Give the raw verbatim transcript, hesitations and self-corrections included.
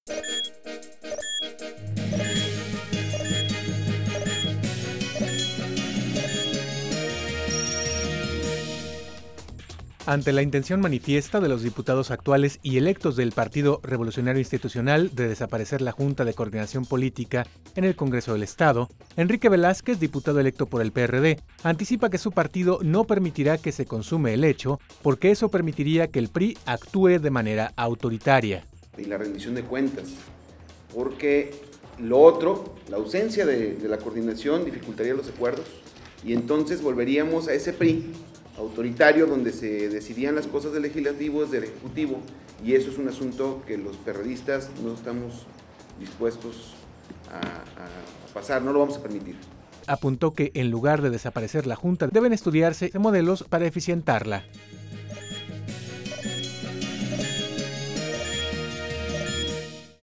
Ante la intención manifiesta de los diputados actuales y electos del Partido Revolucionario Institucional de desaparecer la Junta de Coordinación Política en el Congreso del Estado, Enrique Velázquez, diputado electo por el P R D, anticipa que su partido no permitirá que se consume el hecho, porque eso permitiría que el P R I actúe de manera autoritaria. Y la rendición de cuentas, porque lo otro, la ausencia de, de la coordinación dificultaría los acuerdos y entonces volveríamos a ese P R I autoritario donde se decidían las cosas del legislativo desde el ejecutivo, y eso es un asunto que los perredistas no estamos dispuestos a, a, a pasar, no lo vamos a permitir. Apuntó que en lugar de desaparecer la Junta deben estudiarse modelos para eficientarla.